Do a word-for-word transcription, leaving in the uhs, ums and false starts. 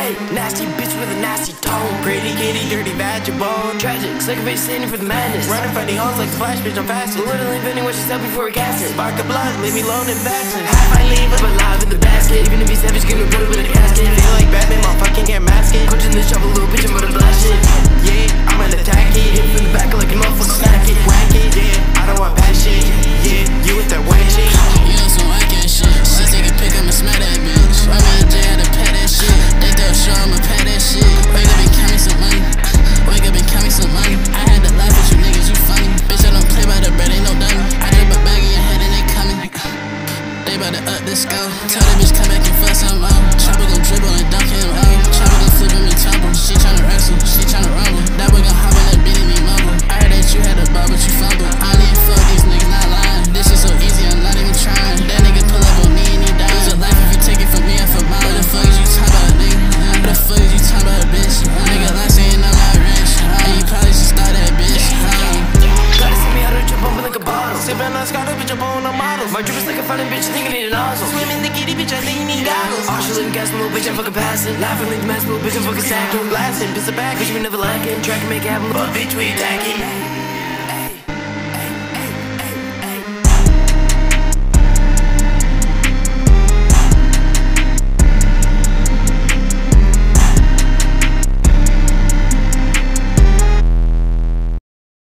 Hey, nasty bitch with a nasty tone. Pretty kitty, dirty vagabone. Tragic, sick of it, standing for the madness. Running funny hoes like the Flash, bitch, I'm faster. Literally inventing what she said before we cast it. Spark a blunt, leave me alone and vaccine. Half I leave up alive in the basket. Even if he's savage, gonna put him in a casket. Feel like Batman, motherfucking can't mask it. Punching the shovel, little bitch, I'm gonna blast it. Yeah, I'm gonna attack it. Hit from the back like a motherfucker, smack it. Whack it, yeah, I don't want bad shit. Yeah, you with that whack shit. You on some whack ass shit. She take a pic, I'ma smack that bitch. Run me a J, I had to pay that shit. They throw a show, I'ma pay that shit. Wake up and count me some money. Wake up and count me some money. I had to laugh at you niggas, you funny. Bitch, I don't play by the bread, ain't no dummy. I drip a bag in your head and they coming. They bout to up this go. Tell that bitch come back and fuck some more. Chopper gon' dribble and dunk him out. Chopper gon' flip him and tumble. She tryna wrestle, she tryna rumble. That boy gon' hop on that beat and me mumble. I heard that you had a ball but you fumble. I don't even fuck these niggas, not lying. This shit so easy, I'm not even trying. That nigga pull up on me and he die. Lose your life if you take it from me and from mine. What the fuck is you talking about, nigga? What the fuck is you talking about, bitch? Nigga lie saying I'm not rich. And you probably should start that bitch. Gotta see me how to jump open like a bottle. Sippin' on Scotto, bitch, I'm on a model. My drip is like a funny bitch, I think I need a nozzle. Swim in the kitty, bitch, I think you need goggles. All she living gas, little bitch, I'm fucking passing. Laughing like the mess, little bitch, I'm fucking sacking. Blasting, piss it back, bitch, we never lacking. Track and make it happen, but bitch, we attacking.